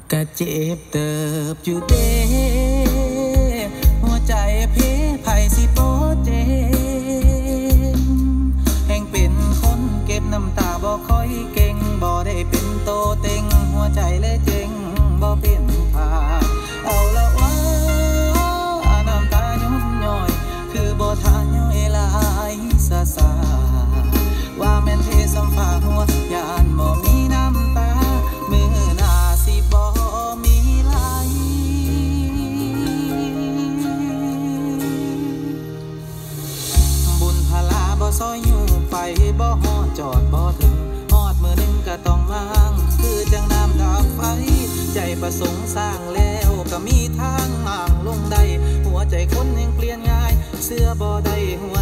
กะเจ็บเติบอยู่เด้หัวใจเพไผสิโปเจงแห่งเป็นคนเก็บน้ำตาบ่ค่อยเก่งบ่ได้เป็นโตเต็งหัวใจเลยเจ๋งบ่เป็นผ่าเอาละว่าน้ำตาย้อนย่อยคือบ่ทานย่อยหลายซาซาว่าแม่นเทสัมฟ้าหัวยานบ่มีน้ำตามือหน้าสิบ่มีไหลบุญพลาบ่ซอยอยู่ไปบ่ฮอดจอดบ่ถึงฮอดมื้อหนึ่งก็ต้องมางคือจังน้ำดับไฟใจประสงค์สร้างแล้วก็มีทางห่างลงได้หัวใจคนยังเปลี่ยนง่ายเสื้อบ่ได้หัว